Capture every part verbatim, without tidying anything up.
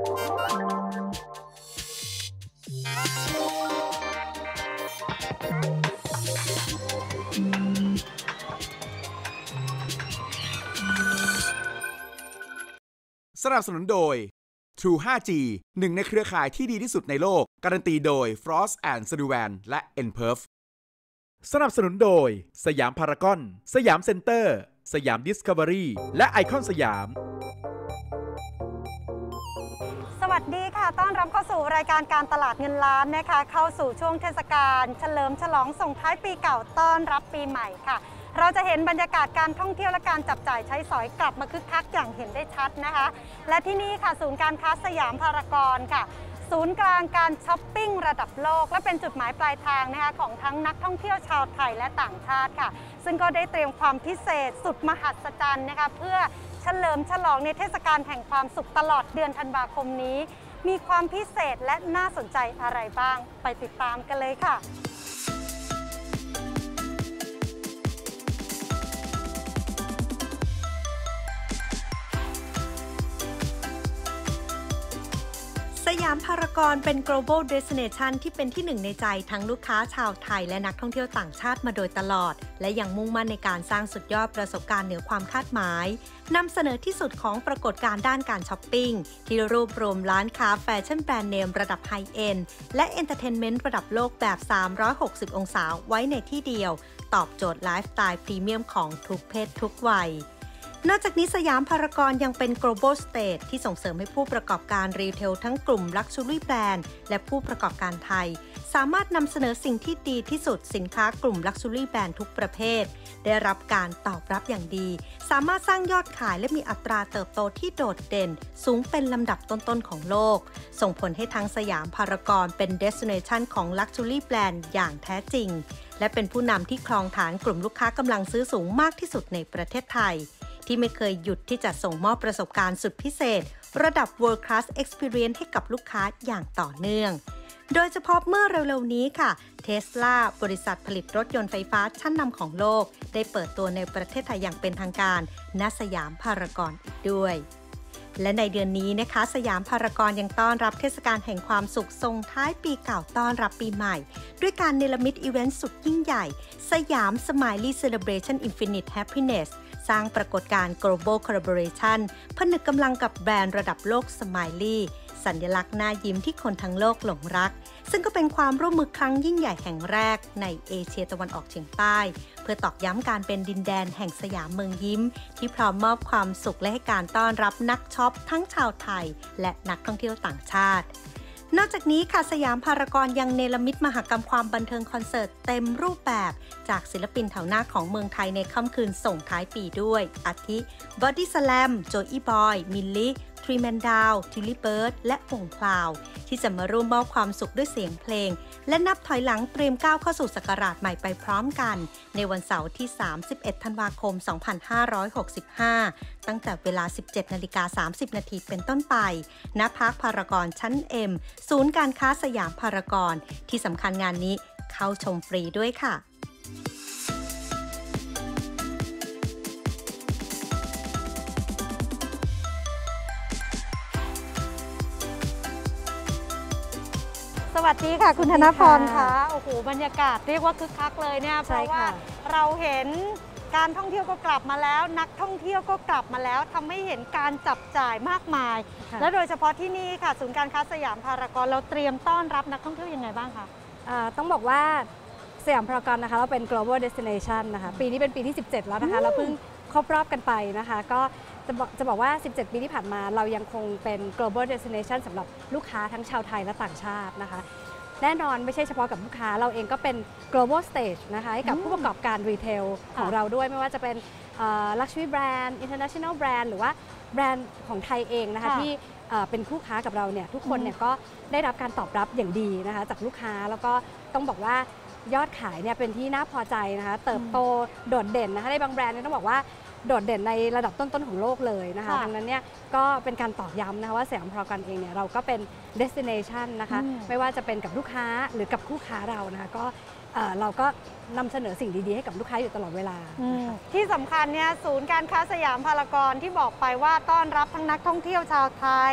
สนับสนุนโดย True ไฟว์ จี หนึ่งในเครือข่ายที่ดีที่สุดในโลกการันตีโดย Frost แอนด์ Sullivan และ เอ็น พี อี อาร์ เอฟ สนับสนุนโดยสยามพารากอนสยามเซ็นเตอร์สยามดิสคัฟเวอรี่และไอคอนสยามสวัสดีค่ะต้อนรับเข้าสู่รายการการตลาดเงินล้านนะคะเข้าสู่ช่วงเทศกาลเฉลิมฉลองส่งท้ายปีเก่าต้อนรับปีใหม่ค่ะเราจะเห็นบรรยากาศการท่องเที่ยวและการจับจ่ายใช้สอยกลับมาคึกคักอย่างเห็นได้ชัดนะคะและที่นี่ค่ะศูนย์การค้าสยามพารากอนค่ะศูนย์กลางการช้อปปิ้งระดับโลกและเป็นจุดหมายปลายทางนะคะของทั้งนักท่องเที่ยวชาวไทยและต่างชาติค่ะซึ่งก็ได้เตรียมความพิเศษสุดมหัศจรรย์นะคะเพื่อเฉลิมฉลองในเทศกาลแห่งความสุขตลอดเดือนธันวาคมนี้มีความพิเศษและน่าสนใจอะไรบ้างไปติดตามกันเลยค่ะสยามพารากอนเป็น global destination ที่เป็นที่หนึ่งในใจทั้งลูกค้าชาวไทยและนักท่องเที่ยวต่างชาติมาโดยตลอดและยังมุ่งมั่นในการสร้างสุดยอดประสบการณ์เหนือความคาดหมายนำเสนอที่สุดของปรากฏการณ์ด้านการช้อปปิ้งที่รวบรวมร้านค้าแฟชั่นแบรนด์เนมระดับไฮเอ็นด์และเอนเตอร์เทนเมนต์ระดับโลกแบบสามร้อยหกสิบองศาไว้ในที่เดียวตอบโจทย์ไลฟ์สไตล์พรีเมียมของทุกเพศทุกวัยนอกจากนี้สยามพารากอนยังเป็น global stage ที่ส่งเสริมให้ผู้ประกอบการรีเทลทั้งกลุ่ม Luxury Brand และผู้ประกอบการไทยสามารถนำเสนอสิ่งที่ดีที่สุดสินค้ากลุ่ม Luxury Brand ทุกประเภทได้รับการตอบรับอย่างดีสามารถสร้างยอดขายและมีอัตราเติบโตที่โดดเด่นสูงเป็นลำดับต้นๆของโลกส่งผลให้ทั้งสยามพารากอนเป็น destination ของ Luxury Brand อย่างแท้จริงและเป็นผู้นำที่ครองฐานกลุ่มลูกค้ากำลังซื้อสูงมากที่สุดในประเทศไทยที่ไม่เคยหยุดที่จะส่งมอบประสบการณ์สุดพิเศษระดับ World Class Experience ให้กับลูกค้าอย่างต่อเนื่องโดยเฉพาะเมื่อเร็วๆนี้ค่ะ Tesla บริษัทผลิตรถยนต์ไฟฟ้าชั้นนำของโลกได้เปิดตัวในประเทศไทยอย่างเป็นทางการณสยามพารากอนอีกด้วยและในเดือนนี้นะคะสยามพารากอนยังต้อนรับเทศกาลแห่งความสุขส่งท้ายปีเก่าต้อนรับปีใหม่ด้วยการเนรมิตอีเวนต์สุดยิ่งใหญ่สยาม Smiley Celebration Infinite Happiness สร้างปรากฏการณ์ Global Collaboration ผนึกกำลังกับแบรนด์ระดับโลก Smiley สัญลักษณ์หน้ายิ้มที่คนทั้งโลกหลงรักซึ่งก็เป็นความร่วมมือครั้งยิ่งใหญ่แห่งแรกในเอเชียตะวันออกเฉียงใต้เพื่อตอกย้ำการเป็นดินแดนแห่งสยามเมืองยิ้มที่พร้อมมอบความสุขและให้การต้อนรับนักช็อปทั้งชาวไทยและนักท่องเที่ยวต่างชาตินอกจากนี้ค่ะสยามพารากอนยังเนรมิตมหกรรมความบันเทิงคอนเสิร์ตเต็มรูปแบบจากศิลปินแถวหน้าของเมืองไทยในค่ำคืนส่งท้ายปีด้วยอาทิ Body Slam โจอี้บอยมิลลี่ทรีแมนดาวทิลลี่เบิร์ดและวงพลาวที่จะมาร่วมมอบความสุขด้วยเสียงเพลงและนับถอยหลังเตรียมก้าวเข้าสู่ศักราชใหม่ไปพร้อมกันในวันเสาร์ที่สามสิบเอ็ดธันวาคมสองพันห้าร้อยหกสิบห้าตั้งแต่เวลา สิบเจ็ดนาฬิกาสามสิบนาทีเป็นต้นไปณพาร์คพารากอนชั้น M ศูนย์การค้าสยามพารากอนที่สำคัญงานนี้เข้าชมฟรีด้วยค่ะสวัสดีค่ะคุณธนพรค่ะโอ้โหบรรยากาศเรียกว่าคึกคักเลยเนี่ยเพราะว่าเราเห็นการท่องเที่ยวก็กลับมาแล้วนักท่องเที่ยวก็กลับมาแล้วทำให้เห็นการจับจ่ายมากมายและโดยเฉพาะที่นี่ค่ะศูนย์การค้าสยามพารากอนเราเตรียมต้อนรับนักท่องเที่ยวยังไงบ้างคะต้องบอกว่าสยามพารากอนนะคะเราเป็น global destination นะคะปีนี้เป็นปีที่สิบเจ็ดแล้วนะคะเราเพิ่งครบรอบกันไปนะคะก็จะบอกจะบอกว่าสิบเจ็ดปีที่ผ่านมาเรายังคงเป็น global destination สำหรับลูกค้าทั้งชาวไทยและต่างชาตินะคะแน่นอนไม่ใช่เฉพาะกับลูกค้าเราเองก็เป็น global stage นะคะให้กับผู้ประกอบการรีเทลของเราด้วยไม่ว่าจะเป็น luxury brand international brand หรือว่าแบรนด์ของไทยเองนะคะที่เป็นคู่ค้ากับเราเนี่ยทุกคนเนี่ยก็ได้รับการตอบรับอย่างดีนะคะจากลูกค้าแล้วก็ต้องบอกว่ายอดขายเนี่ยเป็นที่น่าพอใจนะคะเติบโตโดดเด่นนะคะในบางแบรนด์เนี่ยต้องบอกว่าโดดเด่นในระดับต้นๆของโลกเลยนะคะดังนั้นเนี่ยก็เป็นการตอกย้ำนะคะว่าสยามพารากอนเองเนี่ยเราก็เป็น destination นะคะไม่ว่าจะเป็นกับลูกค้าหรือกับคู่ค้าเรานะคะก็เราก็นำเสนอสิ่งดีๆให้กับลูกค้าอยู่ตลอดเวลาที่สำคัญเนี่ยศูนย์การค้าสยามพารากอนที่บอกไปว่าต้อนรับทั้งนักท่องเที่ยวชาวไทย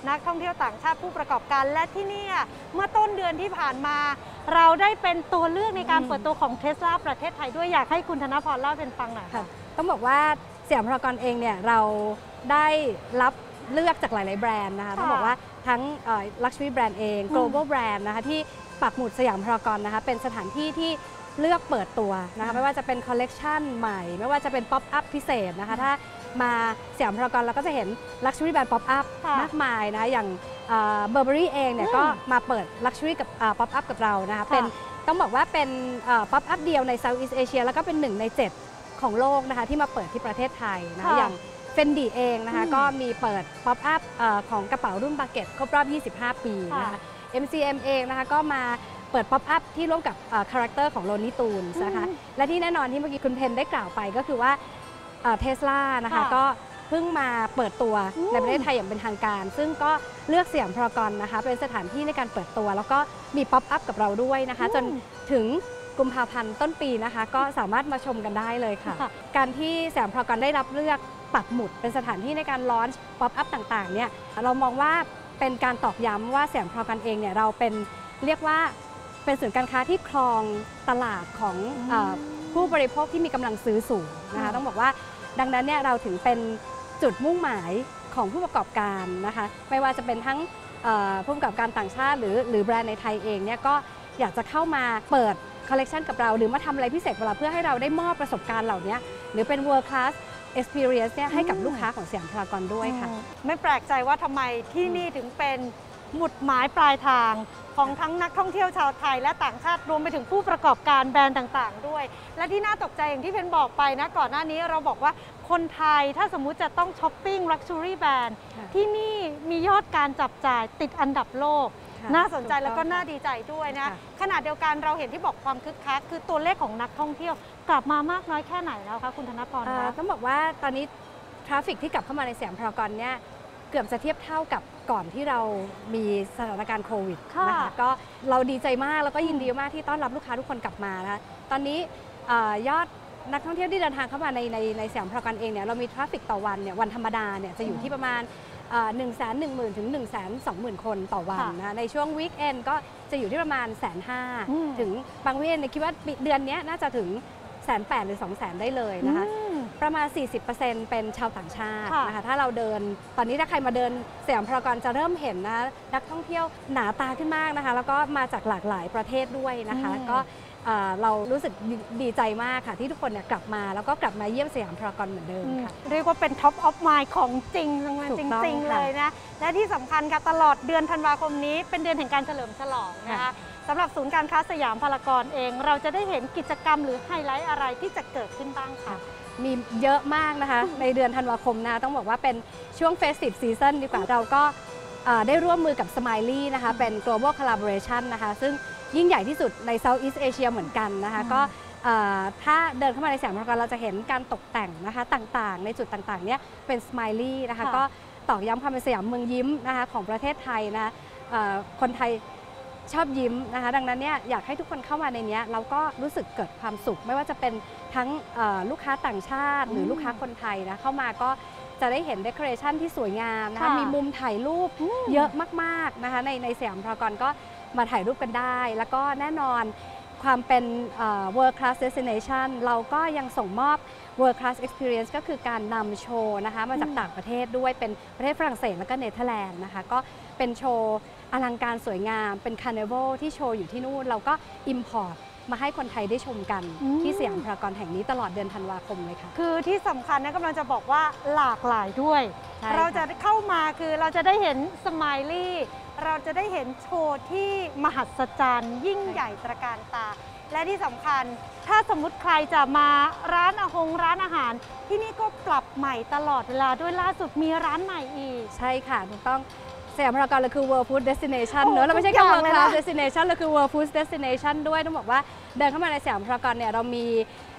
นักท่องเที่ยวต่างชาติผู้ประกอบการและที่นี่เมื่อต้นเดือนที่ผ่านมาเราได้เป็นตัวเลือกในการเปิดตัวของ Tesla ประเทศไทยด้วยอยากให้คุณธนพรเล่าเป็นฟังหน่อยค่ะต้องบอกว่าสยามพารากอนเองเนี่ยเราได้รับเลือกจากหลาย ๆ แบรนด์นะคะต้องบอกว่าทั้ง Luxury แบรนด์เอง Global แบรนด์นะคะที่ปักหมุดสยามพารากอนนะคะเป็นสถานที่ที่เลือกเปิดตัวนะคะไม่ว่าจะเป็นคอลเลกชันใหม่ไม่ว่าจะเป็นป๊อปอัพพิเศษนะคะถ้ามาสยามพารากอนเราก็จะเห็น Luxury แบรนด์ป๊อปอัพมากมายนะอย่างเบอร์เบอรี่เองเนี่ยก็มาเปิด Luxury กับป๊อปอัพกับเรานะคะเป็นต้องบอกว่าเป็นป๊อปอัพเดียวใน Southeast Asia แล้วก็เป็นหนึ่งในเจ็ดของโลกนะคะที่มาเปิดที่ประเทศไทยนะคะอย่างเฟนดีเองนะคะก็มีเปิดป๊อปอัพของกระเป๋ารุ่นบาเก็ตครบรอบยี่สิบห้าปีนะคะ เอ็ม ซี เอ็ม เองนะคะก็มาเปิดป๊อปอัพที่ร่วมกับคาแรคเตอร์ของโลนี่ตูนนะคะและที่แน่นอนที่เมื่อกี้คุณเพนได้กล่าวไปก็คือว่าเทสลานะคะก็เพิ่งมาเปิดตัวในประเทศไทยอย่างเป็นทางการ ซึ่งก็เลือกสยามพารากอนนะคะเป็นสถานที่ในการเปิดตัวแล้วก็มีป๊อปอัพกับเราด้วยนะคะจนถึงกุมภาพันธ์ต้นปีนะคะก็สามารถมาชมกันได้เลยค่ะการที่สยามพารากอนได้รับเลือกปักหมุดเป็นสถานที่ในการลอนช์ป๊อปอัพต่างๆเนี่ยเรามองว่าเป็นการตอกย้ำว่าสยามพารากอนเองเนี่ยเราเป็นเรียกว่าเป็นศูนย์การค้าที่ครองตลาดของผู้บริโภคที่มีกำลังซื้อสูงนะคะต้องบอกว่าดังนั้นเนี่ยเราถึงเป็นจุดมุ่งหมายของผู้ประกอบการนะคะไม่ว่าจะเป็นทั้งผู้ประกอบการต่างชาติหรือหรือแบรนด์ในไทยเองเนี่ยก็อยากจะเข้ามาเปิดคอลเลกชันกับเราหรือมาทำอะไรพิเศษกับเราเพื่อให้เราได้มอบประสบการณ์เหล่านี้หรือเป็น world class experience เนี่ยให้กับลูกค้าของสยามพารากอนด้วยค่ะไม่แปลกใจว่าทำไมที่นี่ถึงเป็นหมุดหมายปลายทางของทั้งนักท่องเที่ยวชาวไทยและต่างชาติรวมไปถึงผู้ประกอบการแบรนด์ต่างๆด้วยและที่น่าตกใจอย่างที่เพนบอกไปนะก่อนหน้านี้เราบอกว่าคนไทยถ้าสมมุติจะต้องช้อปปิ้ง Luxury Brand ที่นี่มียอดการจับจ่ายติดอันดับโลกน่าสนใจแล้วก็น่าดีใจด้วยนะขณะเดียวกันเราเห็นที่บอกความคึกคักคือตัวเลขของนักท่องเที่ยวกลับมามากน้อยแค่ไหนแล้วคะคุณธนพรคะต้องบอกว่าตอนนี้ทราฟฟิกที่กลับเข้ามาในสยามพารากอนเนี่ยเกือบจะเทียบเท่ากับก่อนที่เรามีสถานการณ์โควิดนะคะก็เราดีใจมากแล้วก็ยินดีมากที่ต้อนรับลูกค้าทุกคนกลับมานะคะตอนนี้ยอดนักท่องเที่ยวที่เดินทางเข้ามาในในในสยามพารากอนเองเนี่ยเรามีทราฟฟิกต่อวันเนี่ยวันธรรมดาเนี่ยจะอยู่ที่ประมาณหนึ่งแสนหนึ่งหมื่นถึงหนึ่งแสนสองหมื่นคนต่อวันนะในช่วงวีคเอนด์ก็จะอยู่ที่ประมาณแสนห้าถึงบางวีคเอนด์คิดว่าเดือนนี้น่าจะถึงแสนแปดหรือสองแสนได้เลยนะคะประมาณ สี่สิบเปอร์เซ็นต์ เป็นชาวต่างชาตินะคะถ้าเราเดินตอนนี้ถ้าใครมาเดินสยามพารากอนจะเริ่มเห็นนะนักท่องเที่ยวหนาตาขึ้นมากนะคะแล้วก็มาจากหลากหลายประเทศด้วยนะคะก็เรารู้สึกดีใจมากค่ะที่ทุกคนเนี่ยกลับมาแล้วก็กลับมาเยี่ยมสยามพารากอนเหมือนเดิมค่ะเรียกว่าเป็นท็อปออฟมายของจริงจริงๆเลยนะและที่สำคัญค่ะตลอดเดือนธันวาคมนี้เป็นเดือนแห่งการเฉลิมฉลองนะคะสำหรับศูนย์การค้าสยามพารากอนเองเราจะได้เห็นกิจกรรมหรือไฮไลท์อะไรที่จะเกิดขึ้นบ้างคะมีเยอะมากนะคะในเดือนธันวาคมนะต้องบอกว่าเป็นช่วง Festive Season ดีกว่าเราก็ได้ร่วมมือกับ Smiley นะคะเป็น Global Collaboration นะคะซึ่งยิ่งใหญ่ที่สุดใน Southeast Asia เหมือนกันนะคะก็ถ้าเดินเข้ามาในสยามพารากอนเราจะเห็นการตกแต่งนะคะต่างๆในจุดต่างๆเนี่ยเป็น Smiley นะคะก็ตอกย้ำความเป็นสยามเมืองยิ้มนะคะของประเทศไทยนะคนไทยชอบยิ้มนะคะดังนั้นเนี่ยอยากให้ทุกคนเข้ามาในนี้เราก็รู้สึกเกิดความสุขไม่ว่าจะเป็นทั้งลูกค้าต่างชาติหรือลูกค้าคนไทยนะเข้ามาก็จะได้เห็นเดคอเรชันที่สวยงามนะคะมีมุมถ่ายรูปเยอะมากๆนะคะในในสยามพารากอนก็มาถ่ายรูปกันได้แล้วก็แน่นอนความเป็น world class destination เราก็ยังส่งมอบ world class experience ก็คือการนำโชว์นะคะมาจากต่างประเทศด้วยเป็นประเทศฝรั่งเศสแล้วก็เนเธอร์แลนด์นะคะก็เป็นโชว์อลังการสวยงามเป็นคาร์นิวัลที่โชว์อยู่ที่นู่นเราก็ import มาให้คนไทยได้ชมกันที่สยามพารากอนแห่งนี้ตลอดเดือนธันวาคมเลยค่ะคือที่สำคัญนะกำลังจะบอกว่าหลากหลายด้วยเราจะเข้ามาคือเราจะได้เห็นสไมลี่เราจะได้เห็นโชว์ที่มหัศจรรย์ยิ่งใหญ่ตระการตาและที่สำคัญถ้าสมมุติใครจะมาร้านอาหงร้านอาหารที่นี่ก็ปรับใหม่ตลอดเวลาด้วยล่าสุดมีร้านใหม่อีกใช่ค่ะถูกต้องสยามพารากอนเราคือ World Food Destination เนอะเราไม่ใช่แค่ World Class Destination เราคือ World Food Destination ด้วยต้องบอกว่าเดินเข้ามาในสยามพารากอนเนี่ยเรามี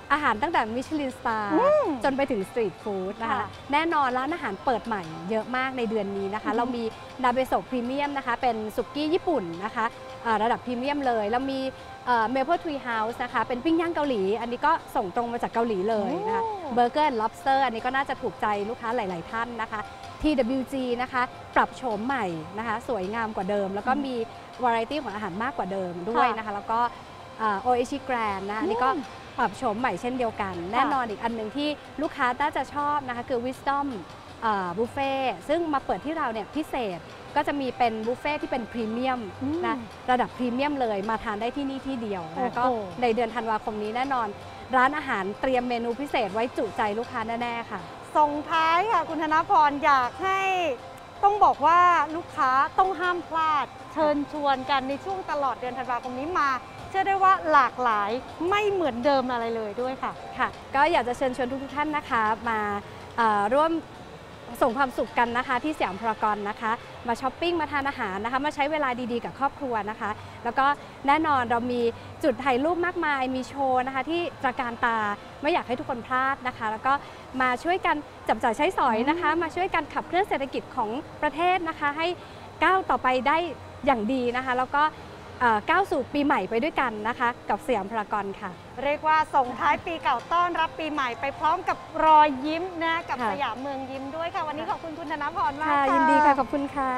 อาหารตั้งแต่มิชลินสตาร์จนไปถึงสตรีทฟู้ดนะคะแน่นอนร้านอาหารเปิดใหม่เยอะมากในเดือนนี้นะคะเรามีนาเบโซะพรีเมียมนะคะเป็นสุกี้ญี่ปุ่นนะคะระดับพรีเมียมเลยแล้วมีเมเปิลทรีเฮาส์นะคะเป็นปิ้งย่างเกาหลีอันนี้ก็ส่งตรงมาจากเกาหลีเลยนะคะเบอร์เกอร์และ lobster อันนี้ก็น่าจะถูกใจลูกค้าหลายๆท่านนะคะ ที ดับเบิลยู จี นะคะปรับโฉมใหม่นะคะสวยงามกว่าเดิมแล้วก็มีวาไรตี้ของอาหารมากกว่าเดิมด้วยนะคะแล้วก็โอเอชิแกรนนะคะอันนี้ก็ปรับโฉมใหม่เช่นเดียวกันแน่นอนอีกอันหนึ่งที่ลูกค้าน่าจะชอบนะคะคือ Wisdom บุฟเฟ่ซึ่งมาเปิดที่เราเนี่ยพิเศษก็จะมีเป็นบุฟเฟ่ที่เป็นพรีเมียมนะระดับพรีเมียมเลยมาทานได้ที่นี่ที่เดียวนะก็ในเดือนธันวาคมนี้แน่นอนร้านอาหารเตรียมเมนูพิเศษไว้จุใจลูกค้าแน่ๆค่ะส่งท้ายค่ะคุณธนพรอยากให้ต้องบอกว่าลูกค้าต้องห้ามพลาดเชิญชวนกันในช่วงตลอดเดือนธันวาคมนี้มาเชื่อได้ว่าหลากหลายไม่เหมือนเดิมอะไรเลยด้วยค่ะค่ะก็อยากจะเชิญชวนทุกท่านนะคะมาร่วมส่งความสุขกันนะคะที่สยามพารากอนนะคะมาช้อปปิ้งมาทานอาหารนะคะมาใช้เวลาดีๆกับครอบครัวนะคะแล้วก็แน่นอนเรามีจุดถ่ายรูปมากมายมีโชว์นะคะที่ตระการตาไม่อยากให้ทุกคนพลาดนะคะแล้วก็มาช่วยกันจับจ่ายใช้สอยนะคะมาช่วยกันขับเคลื่อนเศรษฐกิจของประเทศนะคะให้ก้าวต่อไปได้อย่างดีนะคะแล้วก็ก้าวสู่ปีใหม่ไปด้วยกันนะคะกับสยามพารากอนค่ะเรียกว่าส่งท้ายปีเก่าต้อนรับปีใหม่ไปพร้อมกับรอยยิ้มนะกับสยามเมืองยิ้มด้วยค่ะวันนี้ขอบคุณคุณธนพรมากค่ะยินดีค่ะขอบคุณค่ะ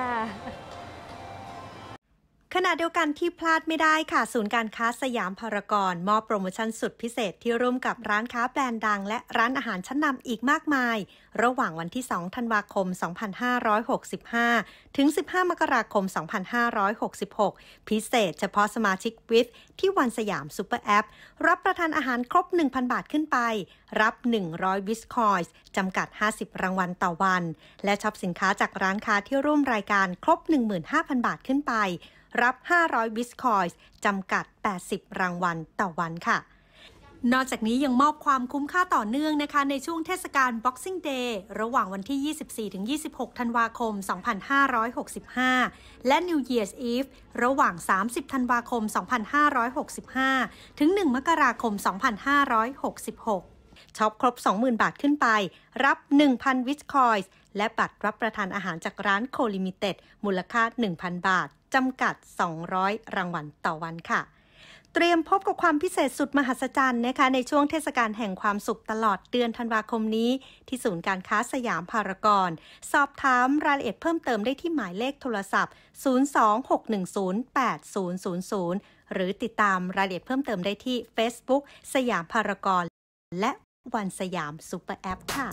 ขณะเดียวกันที่พลาดไม่ได้ค่ะศูนย์การค้าสยามพารากอนมอบโปรโมชั่นสุดพิเศษที่ร่วมกับร้านค้าแบรนด์ดังและร้านอาหารชั้นนำอีกมากมายระหว่างวันที่สองธันวาคมสองพันห้าร้อยหกสิบห้าถึงสิบห้ามกราคมสองพันห้าร้อยหกสิบหกพิเศษเฉพาะสมาชิกวิฟที่วันสยามซุปเปอร์แอปรับประทานอาหารครบ หนึ่งพัน บาทขึ้นไปรับหนึ่งร้อยวิสคอยส์จำกัดห้าสิบรางวัลต่อวันและช็อปสินค้าจากร้านค้าที่ร่วมรายการครบ หนึ่งหมื่นห้าพัน บาทขึ้นไปรับห้าร้อยบิสคอยส์จำกัดแปดสิบรางวัลต่อวันค่ะนอกจากนี้ยังมอบความคุ้มค่าต่อเนื่องนะคะในช่วงเทศกาล Boxing Day ระหว่างวันที่ ยี่สิบสี่ถึงยี่สิบหก ธันวาคม สองพันห้าร้อยหกสิบห้า และ New Year's Eve ระหว่าง สามสิบ ธันวาคม สองพันห้าร้อยหกสิบห้า ถึง หนึ่ง มกราคม สองพันห้าร้อยหกสิบหก ช็อปครบ สองหมื่น บาทขึ้นไปรับ หนึ่งพัน วิสคอยส์และบัตรรับประทานอาหารจากร้านโคลิมิเต็ดมูลค่า หนึ่งพัน บาทจำกัดสองร้อยรางวัลต่อวันค่ะเตรียมพบกับความพิเศษสุดมหัศจรรย์นะคะในช่วงเทศกาลแห่งความสุขตลอดเดือนธันวาคมนี้ที่ศูนย์การค้าสยามพารากอนสอบถามรายละเอียดเพิ่มเติมได้ที่หมายเลขโทรศัพท์ศูนย์ สอง หก หนึ่ง ศูนย์ แปด ศูนย์ ศูนย์ ศูนย์หรือติดตามรายละเอียดเพิ่มเติมได้ที่ Facebook สยามพารากอนและวันสยามซุปเปอร์แอปค่ะ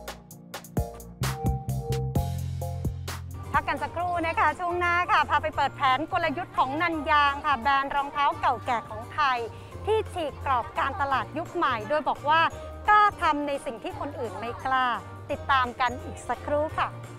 พักกันสักครู่นะคะช่วงหน้าค่ะพาไปเปิดแผนกลยุทธ์ของนันยางค่ะแบรนด์รองเท้าเก่าแก่ของไทยที่ฉีกกรอบการตลาดยุคใหม่โดยบอกว่ากล้าทำในสิ่งที่คนอื่นไม่กล้าติดตามกันอีกสักครู่ค่ะ